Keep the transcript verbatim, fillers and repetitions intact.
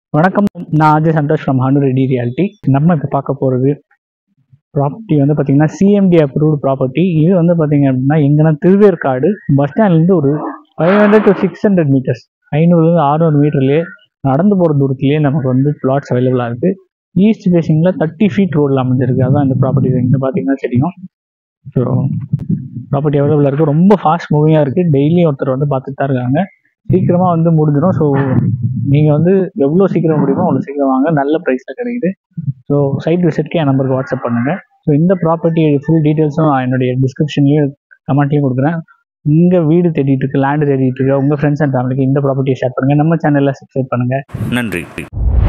வணக்கம். நான் அஜய் சந்தோஷ் ஃப்ரம் ஹானு ரெடி ரியாலிட்டி. நம்ம இப்போ பார்க்க போகிறது ப்ராப்பர்ட்டி வந்து பார்த்தீங்கன்னா சிஎம்டி அப்ரூவ்டு ப்ராப்பர்ட்டி. இது வந்து பார்த்தீங்க அப்படின்னா எங்கன்னா திருவேற்காடு பஸ் ஸ்டாண்ட்லேருந்து ஒரு five hundred to six hundred metres ஐநூறுலேருந்து ஆறுநூறு மீட்டர்லேயே நடந்து போகிற தூரத்துலேயே நமக்கு வந்து பிளாட்ஸ் அவைலபிளாக இருக்குது. ஈஸ்ட் ஃபேஸிங்கில் தேர்ட்டி ஃபீட் ரோடில் அமைஞ்சிருக்கு. அதுதான் இந்த ப்ராப்பர்ட்டி. இங்கே பார்த்தீங்கன்னா தெரியும். ஸோ ப்ராப்பர்ட்டி அவைலபிளாக இருக்குது. ரொம்ப ஃபாஸ்ட் மூவிங்காக இருக்குது. டெய்லியும் ஒருத்தர் வந்து பார்த்துட்டு தான் இருக்காங்க. சீக்கிரமாக வந்து முடிஞ்சிடும். ஸோ நீங்கள் வந்து எவ்வளோ சீக்கிரம் முடியுமோ அவ்வளோ சீக்கிரம் வாங்க. நல்ல ப்ரைஸில் கிடைக்குது. ஸோ சைட் விசிட்க்கு என் நம்பருக்கு வாட்ஸ்அப் பண்ணுங்கள். ஸோ இந்த ப்ராப்பர்ட்டி ஃபுல் டீட்டெயில்ஸும் நான் என்னுடைய டிஸ்கிரிப்ஷன்லேயும் கமெண்ட்லேயும் கொடுக்குறேன். உங்கள் வீடு தேடிட்டு இருக்கு, லேண்டு தேடிட்டு இருக்கு, உங்கள் ஃப்ரெண்ட்ஸ் அண்ட் ஃபேமிலிக்கு இந்த ப்ராப்பர்ட்டியை ஷேர் பண்ணுங்கள். நம்ம சேனலில் சப்ஸ்கிரைப் பண்ணுங்கள். நன்றி.